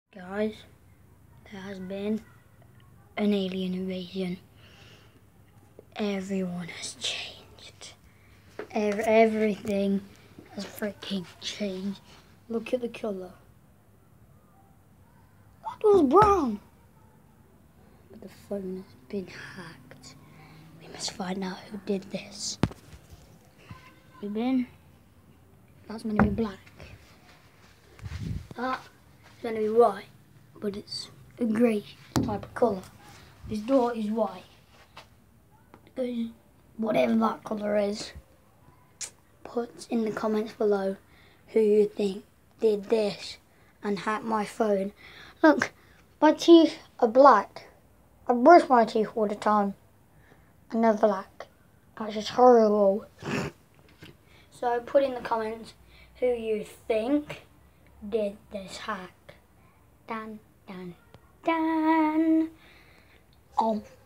Guys, there has been an alien invasion. Everyone has changed. Everything has freaking changed. Look at the colour. That was brown. But the phone has been hacked. We must find out who did this. That's meant to be black. That's meant to be white, but it's a grey type of colour. This door is white. Whatever that colour is, put in the comments below who you think did this and hacked my phone. Look, my teeth are black. I brush my teeth all the time and they're black. That's just horrible. So put in the comments who you think did this hack. Dan, Dan, Dan.